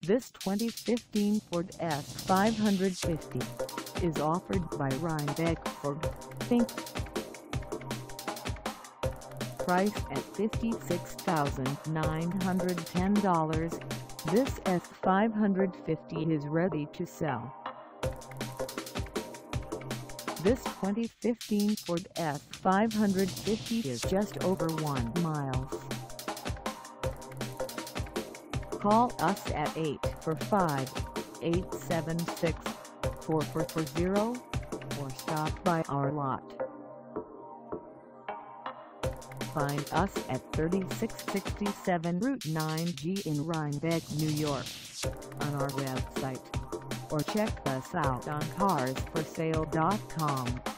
This 2015 Ford F-550 is offered by RHINEBECK Ford, Inc. Price at $56,910, this F-550 is ready to sell. This 2015 Ford F-550 is just over 1 mile. Call us at 845-876-4440 or stop by our lot. Find us at 3667 Route 9G in Rhinebeck, New York, on our website, or check us out on carsforsale.com.